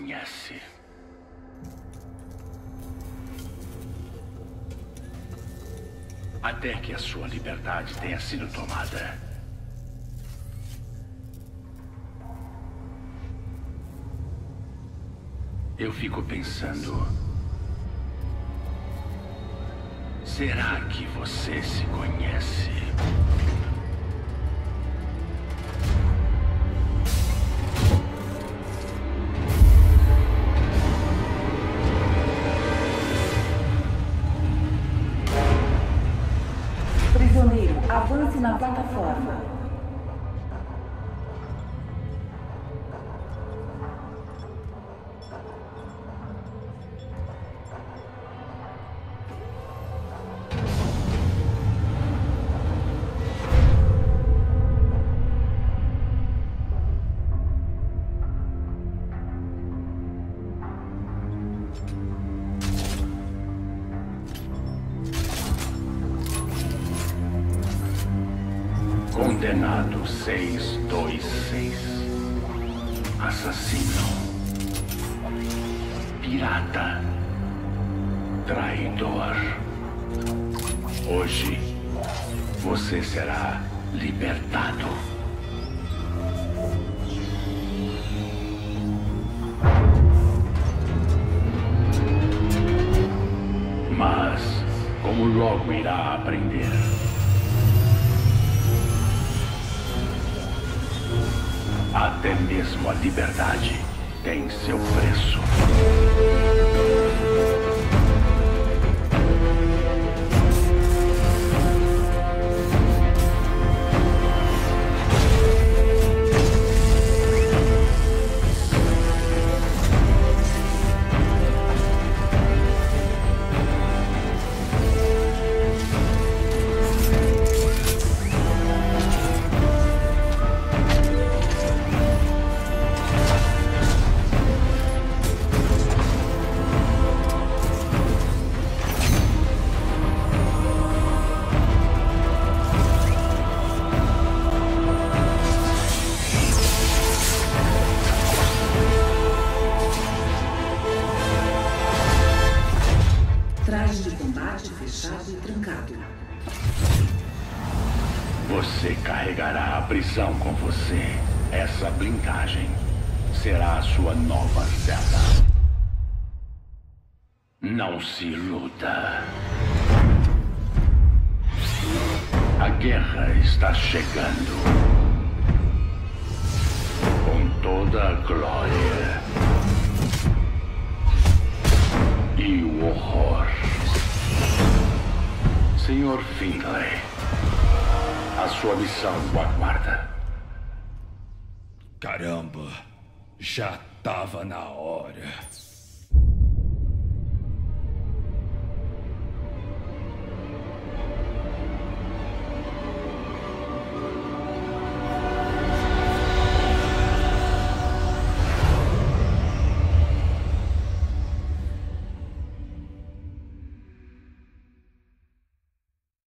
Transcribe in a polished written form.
conhece. Até que a sua liberdade tenha sido tomada. Eu fico pensando... Será que você se conhece? Prisioneiro, avance na plataforma. Condenado 626. Assassino. Pirata. Traidor. Hoje, você será libertado. Mas, como logo irá aprender... Até mesmo a liberdade tem seu preço. Traje de combate fechado e trancado. Você carregará a prisão com você. Essa blindagem será a sua nova cela. Não se iluda. A guerra está chegando. Com toda a glória. E o horror. Senhor Findlay, a sua missão o aguarda. Caramba, já tava na hora.